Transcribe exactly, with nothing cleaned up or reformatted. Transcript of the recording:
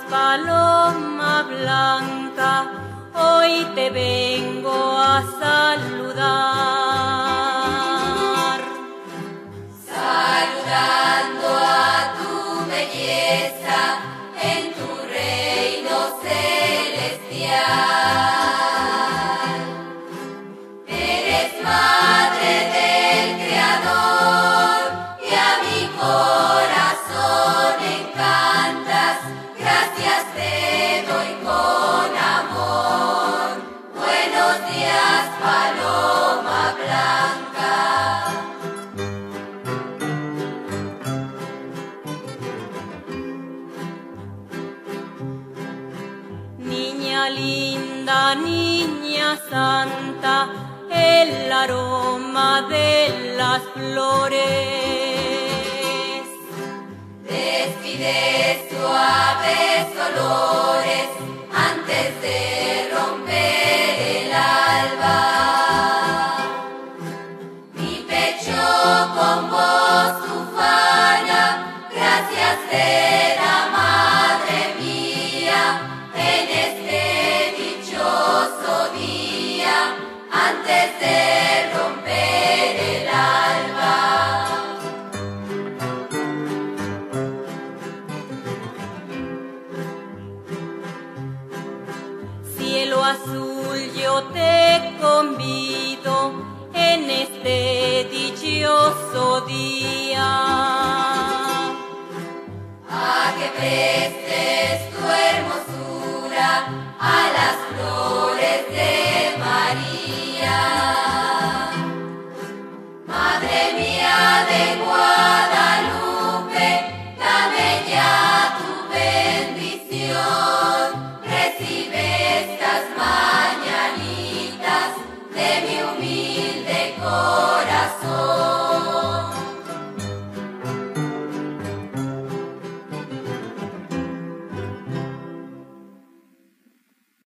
paloma blanca, hoy te vengo a saludar. Saludando a tu belleza en tu reino celestial. Eres madre del Creador y a mi corazón encantas. Gracias te doy con amor. Buenos días, paloma blanca. Niña linda, niña santa, el aroma de las flores. Despide suaves olores antes de romper el alba. Mi pecho con voz ufana, gracias te da, madre mía, en este dichoso día, antes de romper el alba. Cielo azul, yo te convido en este dichoso día A que prestes tu hermosura a las flores de María. Madre mía de Guadalupe, dame ya tu bendición. Recibe estas mañanitas de mi humilde